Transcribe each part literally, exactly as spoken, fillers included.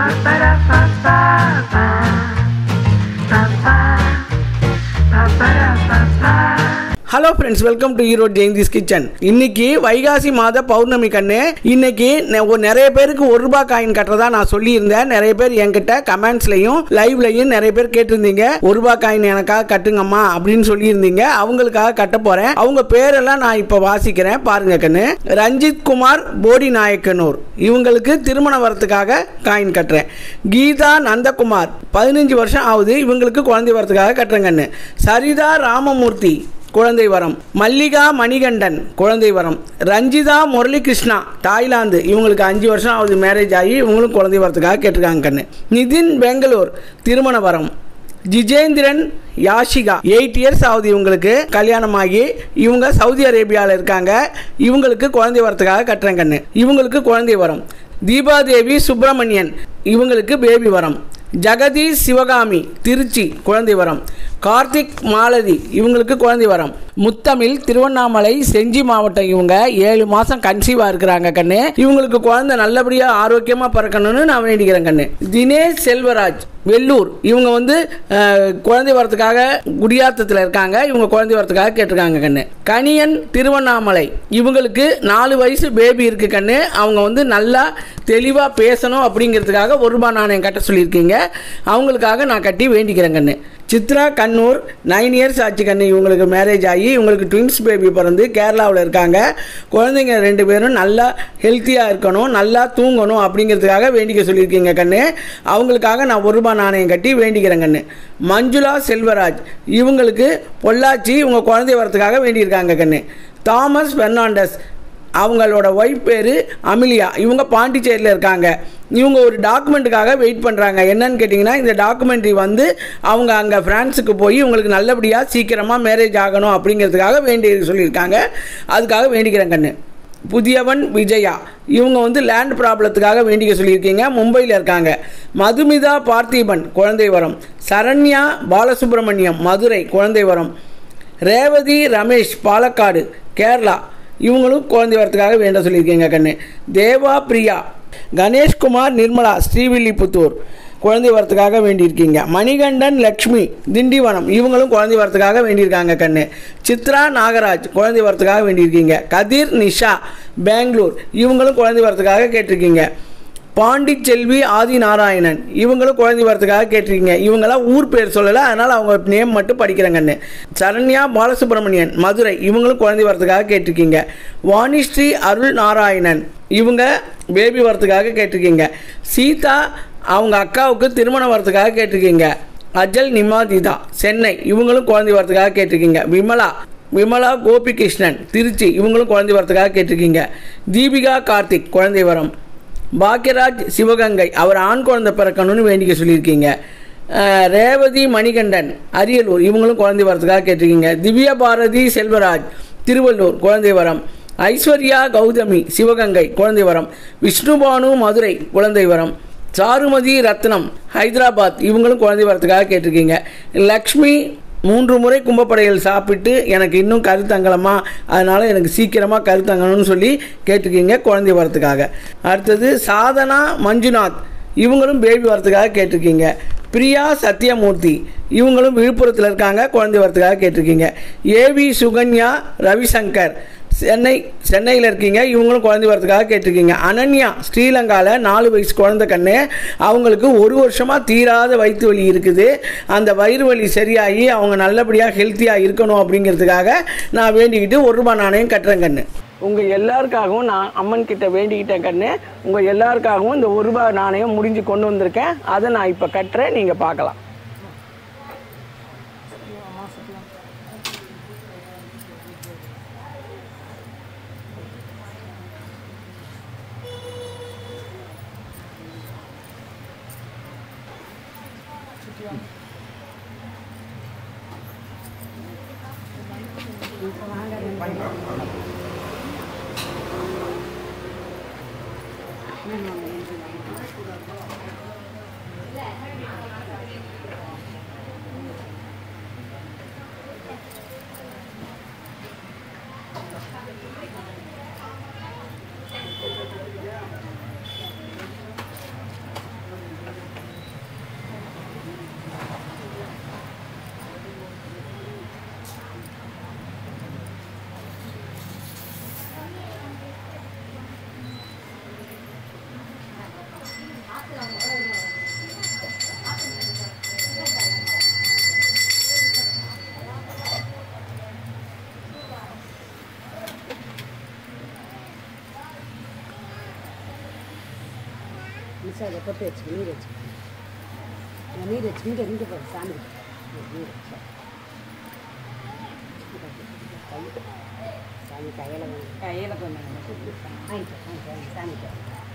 Hello friends, welcome to Erode Jayanthi's kitchen. இன்னைக்கு வைகாசி மாத பௌர்ணமி கண்ணு. இன்னைக்கு நிறைய பேருக்கு ஒரு ரூபாய் காயின் கட்டுறதா நான் சொல்லியிருந்தேன். நிறைய பேர் என்கிட்ட கமெண்ட்ஸ்லையும் லைவ்லையும் நிறைய பேர் கேட்டிருந்தீங்க, ஒரு ரூபாய் காயின் எனக்காக கட்டுங்கம்மா அப்படின்னு சொல்லியிருந்தீங்க. அவங்களுக்காக கட்ட போறேன். அவங்க பேரெல்லாம் நான் இப்போ வாசிக்கிறேன், பாருங்க கண்ணு. ரஞ்சித் குமார் போடி நாயக்கனூர், இவங்களுக்கு திருமண வரத்துக்காக காயின் கட்டுறேன். கீதா நந்தகுமார், பதினஞ்சு வருஷம் ஆகுது, இவங்களுக்கு குழந்தை வரத்துக்காக கட்டுறேன் கண்ணு. சரிதா ராமமூர்த்தி, குழந்தை வரம். மல்லிகா மணிகண்டன், குழந்தை வரம். ரஞ்சிதா முரளிகிருஷ்ணா, தாய்லாந்து, இவங்களுக்கு அஞ்சு வருஷம் ஆகுது மேரேஜ் ஆகி, இவங்களும் குழந்தை வரத்துக்காக கேட்டிருக்காங்க கண்ணு. நிதின் பெங்களூர், திருமண வரம். ஜிஜேந்திரன் யாஷிகா, எயிட் இயர்ஸ் ஆகுது இவங்களுக்கு கல்யாணம் ஆகி, இவங்க சவுதி அரேபியாவில் இருக்காங்க, இவங்களுக்கு குழந்தை வரத்துக்காக கட்டுறேன் கண்ணு. இவங்களுக்கு குழந்தை வரம். தீபாதேவி சுப்பிரமணியன், இவங்களுக்கு பேபி வரம். ஜெகதீஷ் சிவகாமி, திருச்சி, குழந்தை வரம். கார்த்திக் மாலதி, இவங்களுக்கு குழந்தை வரம். முத்தமிழ், திருவண்ணாமலை, செஞ்சி மாவட்டம், இவங்க ஏழு மாதம் கன்சீவாக இருக்கிறாங்க கண்ணு. இவங்களுக்கு குழந்தை நல்லபடியாக ஆரோக்கியமாக பிறக்கணும்னு நான் வேண்டிக்கிறேன் கண்ணு. தினேஷ் செல்வராஜ், வெள்ளூர், இவங்க வந்து குழந்தை வரத்துக்காக குடியாத்தத்தில் இருக்காங்க, இவங்க குழந்தை வரத்துக்காக கேட்டிருக்காங்க கண்ணு. கனியன், திருவண்ணாமலை, இவங்களுக்கு நாலு வயசு பேபி இருக்கு கண்ணு. அவங்க வந்து நல்லா தெளிவாக பேசணும் அப்படிங்கிறதுக்காக ஒரு ரூபாய் நாணயம் கட்ட சொல்லியிருக்கீங்க. அவங்களுக்காக நான் கட்டி வேண்டிக்கிறேன் கண்ணு. சித்ரா கண்ணூர், நைன் இயர்ஸ் ஆச்சு கண்ணு, இவங்களுக்கு மேரேஜ் ஆகி, இவங்களுக்கு ட்வின்ஸ் பேபி பிறந்து கேரளாவில் இருக்காங்க. குழந்தைங்க ரெண்டு பேரும் நல்லா ஹெல்த்தியாக இருக்கணும், நல்லா தூங்கணும் அப்படிங்கிறதுக்காக வேண்டிக்க சொல்லியிருக்கீங்க கண்ணு. அவங்களுக்காக நான் ஒரு ரூபாய் நாணயம் கட்டி வேண்டிக்கிறேன் கண்ணு. மஞ்சுளா செல்வராஜ், இவங்களுக்கு பொள்ளாச்சி, இவங்க குழந்தை வரத்துக்காக வேண்டியிருக்காங்க கண்ணு. தாமஸ் பெர்னாண்டஸ், அவங்களோட ஒய்ஃப் பேர் அமிலியா, இவங்க பாண்டிச்சேரியில் இருக்காங்க. இவங்க ஒரு டாக்குமெண்ட்டுக்காக வெயிட் பண்ணுறாங்க. என்னன்னு கேட்டிங்கன்னா, இந்த டாக்குமெண்ட்ரி வந்து அவங்க அங்கே ஃப்ரான்ஸுக்கு போய் இவங்களுக்கு நல்லபடியாக சீக்கிரமாக மேரேஜ் ஆகணும் அப்படிங்கிறதுக்காக வேண்டி சொல்லியிருக்காங்க. அதுக்காக வேண்டிக்கிறேன் கண்ணு. புதியவன் விஜயா, இவங்க வந்து லேண்ட் ப்ராப்ளத்துக்காக வேண்டிக்க சொல்லியிருக்கீங்க, மும்பையில் இருக்காங்க. மதுமிதா பார்த்திபன், குழந்தை வரம். சரண்யா பாலசுப்ரமணியம், மதுரை, குழந்தை வரம். ரேவதி ரமேஷ், பாலக்காடு, கேரளா, இவங்களும் குழந்தை வரத்துக்காக வேண்ட சொல்லியிருக்கீங்க கண்ணு. தேவா பிரியா, கணேஷ்குமார் நிர்மலா, ஸ்ரீவில்லிபுத்தூர், குழந்தை வரத்துக்காக வேண்டியிருக்கீங்க. மணிகண்டன் லக்ஷ்மி, திண்டிவனம், இவங்களும் குழந்தை வரத்துக்காக வேண்டியிருக்காங்க கண்ணு. சித்ரா நாகராஜ், குழந்தை வரத்துக்காக வேண்டியிருக்கீங்க. கதிர் நிஷா, பெங்களூர், இவங்களும் குழந்தை வரத்துக்காக கேட்டிருக்கீங்க. பாண்டிச்செல்வி ஆதி நாராயணன், இவங்களும் குழந்தை வரத்துக்காக கேட்டிருக்கீங்க. இவங்களாம் ஊர் பேர் சொல்லலை, அதனால் அவங்க நேம் மட்டும் படிக்கிறேங்கன்னு. சரண்யா பாலசுப்ரமணியன், மதுரை, இவங்களும் குழந்தை வரத்துக்காக கேட்டிருக்கீங்க. வாணிஸ்ரீ அருள் நாராயணன், இவங்க பேபி வரத்துக்காக கேட்டிருக்கீங்க. சீதா, அவங்க அக்காவுக்கு திருமணம் வரத்துக்காக கேட்டிருக்கீங்க. அஜல் நிமாதிதா, சென்னை, இவங்களும் குழந்தை வரத்துக்காக கேட்டிருக்கீங்க. விமலா விமலா கோபிகிருஷ்ணன், திருச்சி, இவங்களும் குழந்தை வரத்துக்காக கேட்டிருக்கீங்க. தீபிகா கார்த்திக், குழந்தை வரம். பாக்கியராஜ் சிவகங்கை, அவர் ஆண் குழந்தை பிறக்கணும்னு வேண்டிக்க சொல்லியிருக்கீங்க. ரேவதி மணிகண்டன், அரியலூர், இவங்களும் குழந்தை வரத்துக்காக கேட்டிருக்கீங்க. திவ்யா பாரதி செல்வராஜ், திருவள்ளூர், குழந்தை வரம். ஐஸ்வர்யா கௌதமி, சிவகங்கை, குழந்தை வரம். விஷ்ணுபானு, மதுரை, குழந்தை வரம். சாருமதி ரத்னம், ஹைதராபாத், இவங்களும் குழந்தை வரத்துக்காக கேட்டிருக்கீங்க. லக்ஷ்மி, மூன்று முறை கும்பப்படையில் சாப்பிட்டு எனக்கு இன்னும் கருத்தங்கலமா, அதனால் எனக்கு சீக்கிரமாக கருத்தங்கணும்னு சொல்லி கேட்டிருக்கீங்க குழந்தை வரத்துக்காக. அடுத்தது சாதனா மஞ்சுநாத், இவங்களும் பேபி வரத்துக்காக கேட்டிருக்கீங்க. பிரியா சத்யமூர்த்தி, இவங்களும் விழுப்புரத்தில் இருக்காங்க, குழந்தை வரத்துக்காக கேட்டிருக்கீங்க. ஏவி சுகன்யா ரவிசங்கர், சென்னை சென்னையில் இருக்கீங்க, இவங்களும் குழந்தை வரத்துக்காக கேட்டிருக்கீங்க. அனன்யா, ஸ்ரீலங்காவில் நாலு வயசு குழந்தை கண்ணு, அவங்களுக்கு ஒரு வருஷமாக தீராத வயிற்று வலி இருக்குது. அந்த வயிறு வலி சரியாகி அவங்க நல்லபடியாக ஹெல்த்தியாக இருக்கணும் அப்படிங்கிறதுக்காக நான் வேண்டிக்கிட்டு ஒரு ரூபாய் நாணயம் கட்டுறேன் கண்ணு. உங்கள் எல்லாருக்காகவும் நான் அம்மன் கிட்ட வேண்டிக்கிட்டேன் கண்ணு. உங்கள் எல்லாருக்காகவும் இந்த ஒரு ரூபாய் நாணயம் முடிஞ்சு கொண்டு வந்திருக்கேன். அதை நான் இப்போ கட்டுறேன், நீங்கள் பார்க்கலாம். மிஸ்ஸாக பொட்டு வச்சு நீர் வச்சு நீர் வச்சு இங்கே இங்கே போய் சாமி நீர் வச்சு சாமி கையில் கையில் கொஞ்சம் வாங்கிட்டு வாங்கிட்டு சாமிக்கு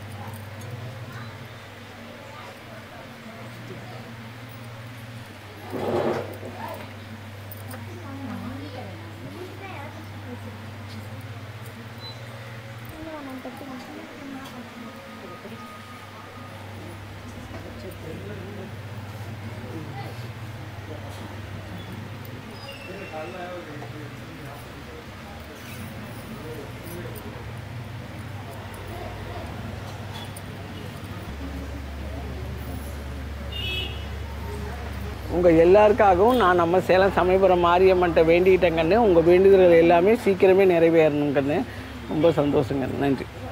உங்கள் எல்லாருக்காகவும் நான் நம்ம சேலம் சமயபுரம் மாரியம்மன்ட்ட வேண்டிக்கிட்டேங்கன்னு உங்கள் வேண்டுதல்கள் எல்லாமே சீக்கிரமே நிறைவேறணுங்கன்னு ரொம்ப சந்தோஷங்க. நன்றி.